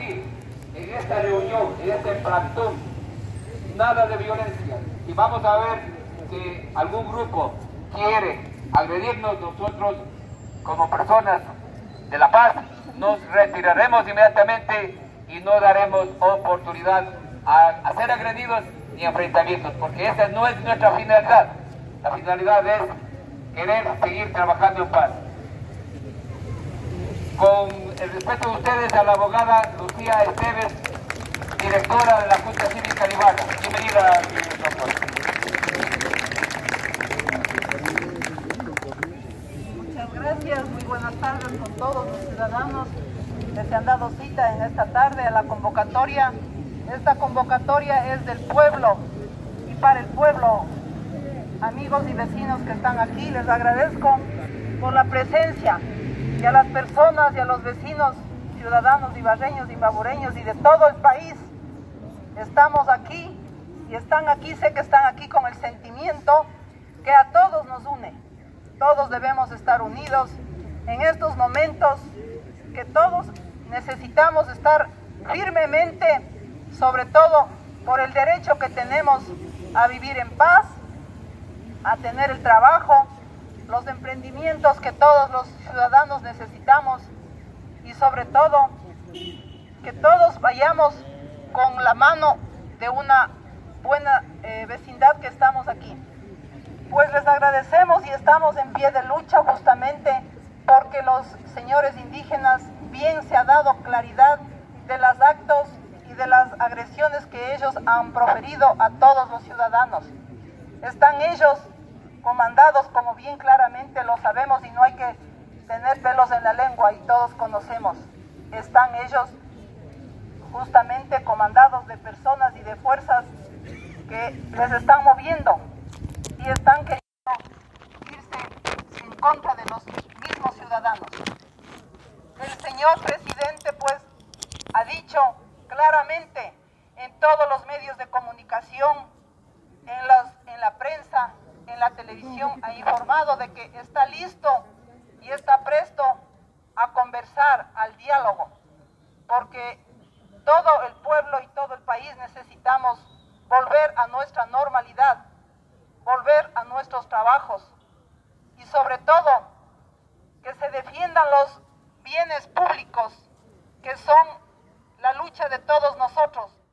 aquí, en esta reunión, en este plantón, nada de violencia. Y vamos a ver si algún grupo quiere agredirnos, nosotros como personas de la paz nos retiraremos inmediatamente y no daremos oportunidad a ser agredidos ni enfrentamientos, porque esa no es nuestra finalidad. La finalidad es querer seguir trabajando en paz. Con el respeto de ustedes, a la abogada Lucía Esteves, directora de la Junta Cívica Libana. Bienvenida, doctora. Muchas gracias, muy buenas tardes con todos los ciudadanos que se han dado cita en esta tarde a la convocatoria. Esta convocatoria es del pueblo y para el pueblo. Amigos y vecinos que están aquí, les agradezco por la presencia, y a las personas y a los vecinos, ciudadanos ibarreños, imbabureños y de todo el país. Estamos aquí y están aquí, sé que están aquí con el sentimiento que a todos nos une. Todos debemos estar unidos en estos momentos, que todos necesitamos estar firmemente, sobre todo por el derecho que tenemos a vivir en paz, a tener el trabajo, los emprendimientos que todos los ciudadanos necesitamos, y sobre todo que todos vayamos con la mano de una buena vecindad que estamos aquí. Pues les agradecemos y estamos en pie de lucha justamente porque los señores indígenas bien se ha dado claridad de los actos y de las agresiones que ellos han proferido a todos los ciudadanos. Están ellos comandados, como bien claramente lo sabemos y no hay que tener pelos en la lengua y todos conocemos. Están ellos justamente comandados de personas y de fuerzas que les están moviendo y están queriendo irse en contra de los mismos ciudadanos. El señor presidente pues ha dicho claramente en todos los medios de comunicación, en la prensa, en la televisión, ha informado de que está listo y está presto a conversar, al diálogo, porque todo el pueblo y todo el país necesitamos volver a nuestra normalidad, volver a nuestros trabajos y sobre todo que se defiendan los bienes públicos que son la lucha de todos nosotros.